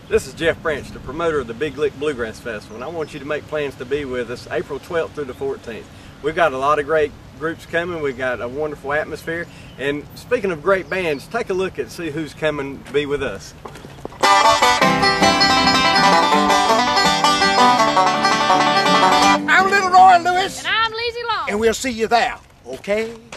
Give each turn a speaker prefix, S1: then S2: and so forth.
S1: This is Jeff Branch, the promoter of the Biglick Bluegrass Festival, and I want you to make plans to be with us April 12th through the 14th. We've got a lot of great groups coming. We've got a wonderful atmosphere. And speaking of great bands, take a look and see who's coming to be with us.
S2: I'm Little Roy Lewis.
S3: And I'm Lizzy Long.
S2: And we'll see you there, okay?